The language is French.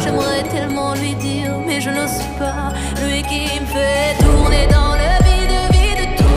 J'aimerais tellement lui dire, mais je n'ose pas. Lui qui me fait tourner